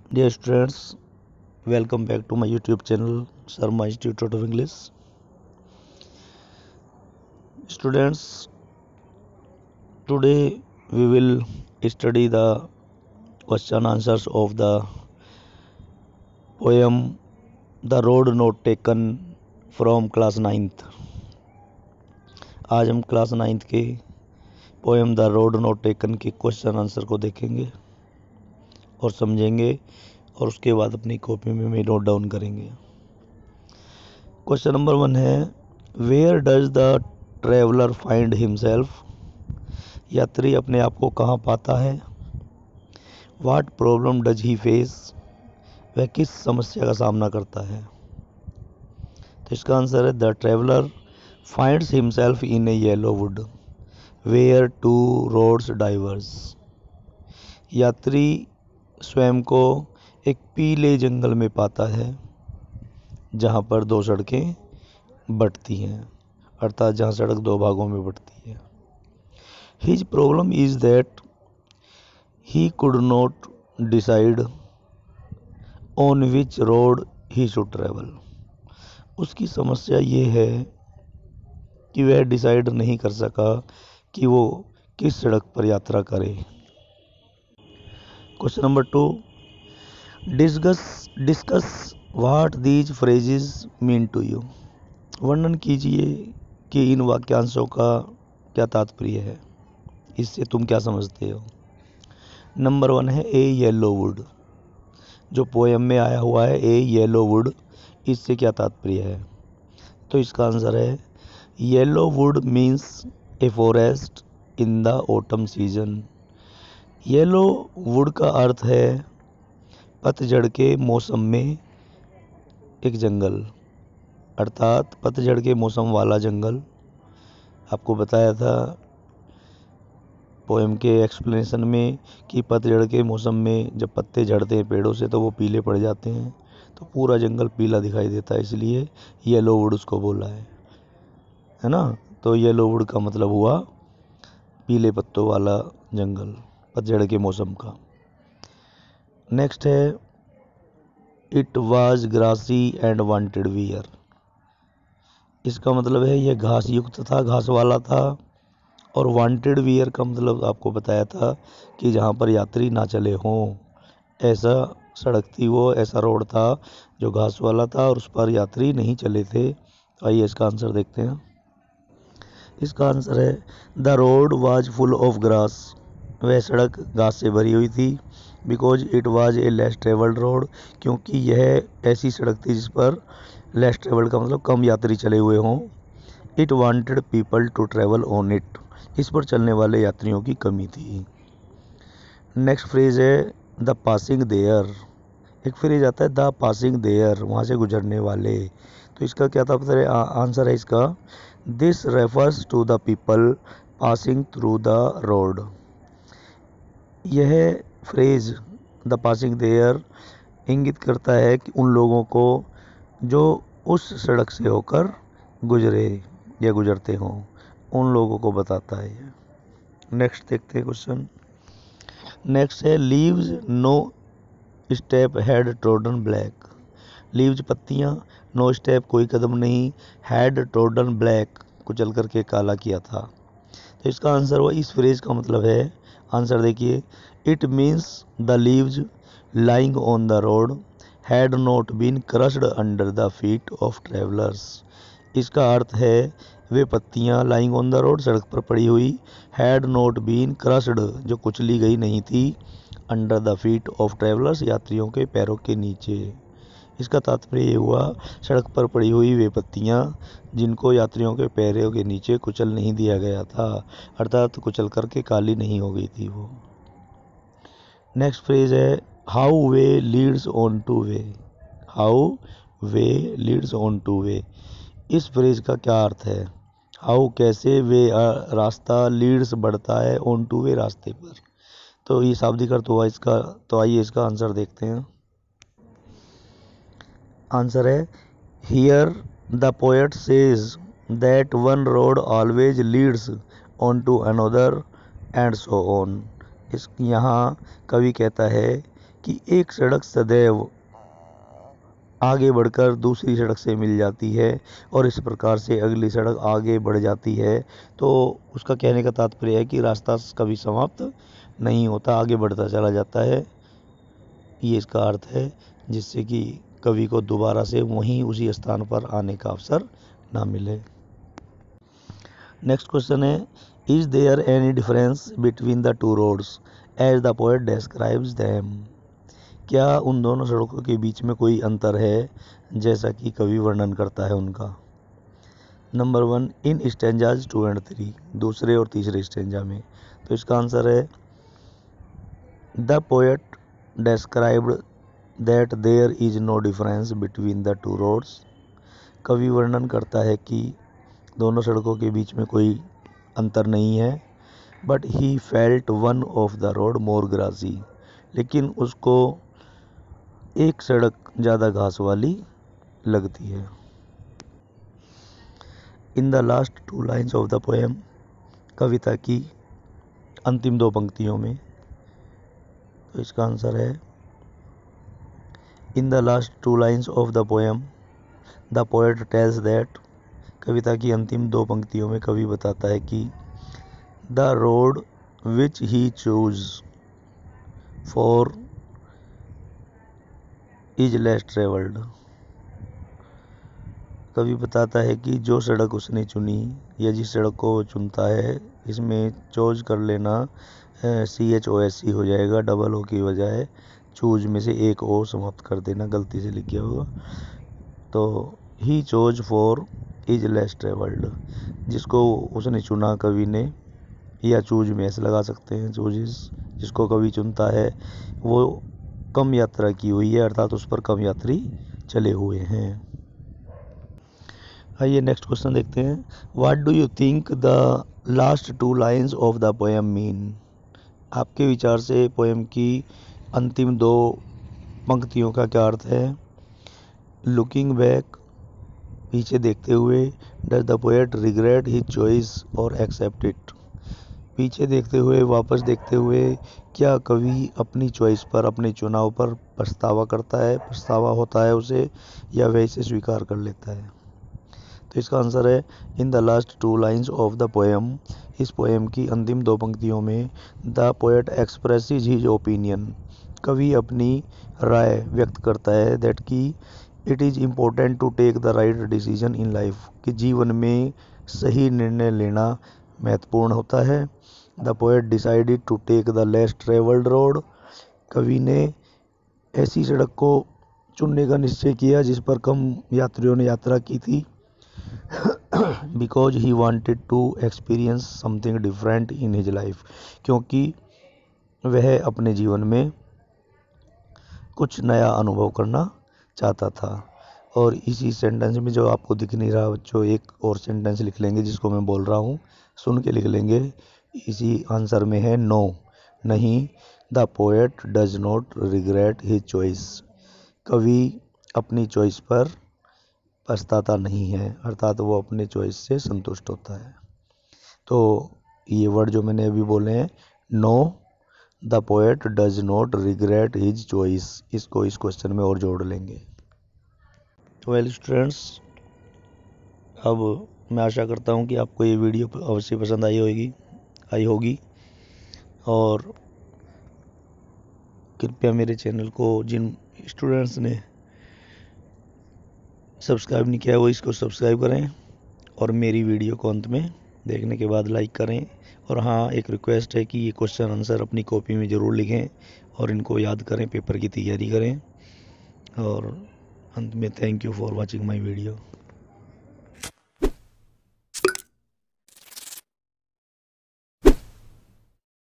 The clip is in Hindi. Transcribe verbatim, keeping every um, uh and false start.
Dear students, welcome back to my YouTube channel, Sharma Institute of English. Students, today we will study the question answers of the poem The Road Not Taken from class ninth. आज हम क्लास नाइन्थ के poem the road not taken के क्वेश्चन आंसर को देखेंगे और समझेंगे और उसके बाद अपनी कॉपी में भी नोट डाउन करेंगे। क्वेश्चन नंबर वन है, where does the traveller find himself? यात्री अपने आप को कहाँ पाता है? What problem does he face? वह किस समस्या का सामना करता है? तो इसका आंसर है, the traveller finds himself in a yellow wood where two roads diverse. यात्री स्वयं को एक पीले जंगल में पाता है जहाँ पर दो सड़कें बटती हैं, अर्थात जहाँ सड़क दो भागों में बटती है। His problem is that he could not decide on which road he should travel. उसकी समस्या ये है कि वह डिसाइड नहीं कर सका कि वो किस सड़क पर यात्रा करे। Question number two, discuss discuss what these phrases mean to you. वर्णन कीजिए कि इन वाक्यांशों का क्या तात्पर्य है, इससे तुम क्या समझते हो। नंबर वन है ए येलो वुड, जो पोएम में आया हुआ है ए येलो वुड, इससे क्या तात्पर्य है। तो इसका आंसर है, yellow wood means a forest in the autumn season. Yellow wood का अर्थ है पतझड़ के मौसम में एक जंगल, अर्थात पतझड़ के मौसम वाला जंगल। आपको बताया था पोएम के एक्सप्लेनेशन में कि पतझड़ के मौसम में जब पत्ते झड़ते हैं पेड़ों से तो वो पीले पड़ जाते हैं, तो पूरा जंगल पीला दिखाई देता है, इसलिए येलो वुड उसको बोला है है ना। तो येलो वुड का मतलब हुआ पीले पत्तों वाला जंगल पतझड़ के मौसम का। नेक्स्ट है, it was grassy and wanted wear. इसका मतलब है यह घास युक्त था, घास वाला था। और वांटेड वियर का मतलब आपको बताया था कि जहाँ पर यात्री ना चले हों, ऐसा सड़क थी वो, ऐसा रोड था जो घास वाला था और उस पर यात्री नहीं चले थे। आइए इसका आंसर देखते हैं। इसका आंसर है, the road was full of grass. वह सड़क घास से भरी हुई थी। Because it was a less travelled road, क्योंकि यह ऐसी सड़क थी जिस पर लेस ट्रेवल्ड का मतलब कम यात्री चले हुए हों। It wanted people to travel on it, इस पर चलने वाले यात्रियों की कमी थी। नेक्स्ट फ्रेज है, द पासिंग देयर। एक फ्रेज आता है द पासिंग देयर, वहाँ से गुजरने वाले। तो इसका क्या तात्पर्य, आंसर है इसका, this refers to the people passing through the road. यह फ्रेज द पासिंग देयर इंगित करता है कि उन लोगों को जो उस सड़क से होकर गुजरे या गुजरते हों, उन लोगों को बताता है। नेक्स्ट देखते हैं क्वेश्चन। नेक्स्ट है, leaves no step had trodden black. Leaves पत्तियां, नो स्टेप कोई कदम नहीं, हैड ट्रोडन ब्लैक कुचल करके काला किया था। तो इसका आंसर हुआ, इस फ्रेज का मतलब है, आंसर देखिए, it means the leaves lying on the road had not been crushed under the feet of travellers. इसका अर्थ है वे पत्तियां लाइंग ऑन द रोड, सड़क पर पड़ी हुई, हैड नॉट बीन क्रश्ड जो कुचली गई नहीं थी, under the feet of travellers यात्रियों के पैरों के नीचे। इसका तात्पर्य ये हुआ, सड़क पर पड़ी हुई वे पत्तियां जिनको यात्रियों के पैरों के नीचे कुचल नहीं दिया गया था, अर्थात कुचल करके काली नहीं हो गई थी वो। नेक्स्ट फ्रेज है, how way leads on to way. How way leads on to way, इस फ्रेज का क्या अर्थ है। हाउ कैसे, वे रास्ता, लीड्स बढ़ता है, ऑन टू वे रास्ते पर। तो ये शाब्दिक अर्थ हुआ इसका। तो आइए इसका आंसर देखते हैं। आंसर है, here the poet says that one road always leads on to another and so on. इस यहाँ कवि कहता है कि एक सड़क सदैव आगे बढ़कर दूसरी सड़क से मिल जाती है और इस प्रकार से अगली सड़क आगे बढ़ जाती है। तो उसका कहने का तात्पर्य है कि रास्ता कभी समाप्त नहीं होता, आगे बढ़ता चला जाता है। ये इसका अर्थ है, जिससे कि कवि को दोबारा से वहीं उसी स्थान पर आने का अवसर ना मिले। नेक्स्ट क्वेश्चन है, is there any difference between the two roads as the poet describes them? क्या उन दोनों सड़कों के बीच में कोई अंतर है जैसा कि कवि वर्णन करता है उनका? Number one, in stanzas two and three, दूसरे और तीसरे स्टेंजा में। तो इसका आंसर है, the poet described that there is no difference between the two roads. कवि वर्णन करता है कि दोनों सड़कों के बीच में कोई अंतर नहीं है। But he felt one of the road more grassy, लेकिन उसको एक सड़क ज़्यादा घास वाली लगती है। In the last two lines of the poem, कविता की अंतिम दो पंक्तियों में। तो इसका आंसर है, in the last two lines of the poem the poet tells that, कविता की अंतिम दो पंक्तियों में कवि बताता है कि the road which he choose for is less travelled. कवि बताता है कि जो सड़क उसने चुनी या जिस सड़क को वो चुनता है, इसमें चूज कर लेना C H O S C हो जाएगा, डबल ओ की बजाय चूज में से एक ओ समाप्त कर देना, गलती से लिख गया होगा। तो he chose for is less travelled, जिसको उसने चुना कवि ने, या चूज में ऐसे लगा सकते हैं, चूजिस, जिसको कवि चुनता है वो कम यात्रा की हुई है, अर्थात उस पर कम यात्री चले हुए हैं। आइए नेक्स्ट क्वेश्चन देखते हैं, what do you think the last two lines of the poem mean? आपके विचार से पोएम की अंतिम दो पंक्तियों का क्या अर्थ है? लुकिंग बैक, पीछे देखते हुए, does the poet regret his choice और एक्सेप्ट इट? पीछे देखते हुए, वापस देखते हुए, क्या कवि अपनी चॉइस पर, अपने चुनाव पर पछतावा करता है, पछतावा होता है उसे, या वह इसे स्वीकार कर लेता है? तो इसका आंसर है, in the last two lines of the poem, इस पोएम की अंतिम दो पंक्तियों में, the poet expresses his opinion, कवि अपनी राय व्यक्त करता है, दैट कि it is important to take the right decision in life, कि जीवन में सही निर्णय लेना महत्वपूर्ण होता है। The poet decided to take the less travelled road, कवि ने ऐसी सड़क को चुनने का निश्चय किया जिस पर कम यात्रियों ने यात्रा की थी, because he wanted to experience something different in his life, क्योंकि वह अपने जीवन में कुछ नया अनुभव करना चाहता था। और इसी सेंटेंस में, जो आपको दिख नहीं रहा बच्चों, एक और सेंटेंस लिख लेंगे जिसको मैं बोल रहा हूँ, सुन के लिख लेंगे। इसी आंसर में है नो, नहीं, the poet does not regret his choice, कवि अपनी चॉइस पर पछताता नहीं है, अर्थात वो अपने चॉइस से संतुष्ट होता है। तो ये वर्ड जो मैंने अभी बोले हैं, no, the poet does not regret his choice, इसको इस क्वेश्चन में और जोड़ लेंगे। वेल स्टूडेंट्स, अब मैं आशा करता हूँ कि आपको ये वीडियो अवश्य पसंद आई होगी आई होगी और कृपया मेरे चैनल को, जिन स्टूडेंट्स ने सब्सक्राइब नहीं किया है वो इसको सब्सक्राइब करें, और मेरी वीडियो को अंत में देखने के बाद लाइक करें। और हाँ, एक रिक्वेस्ट है कि ये क्वेश्चन आंसर अपनी कॉपी में ज़रूर लिखें और इनको याद करें, पेपर की तैयारी करें। और अंत में thank you for watching my video.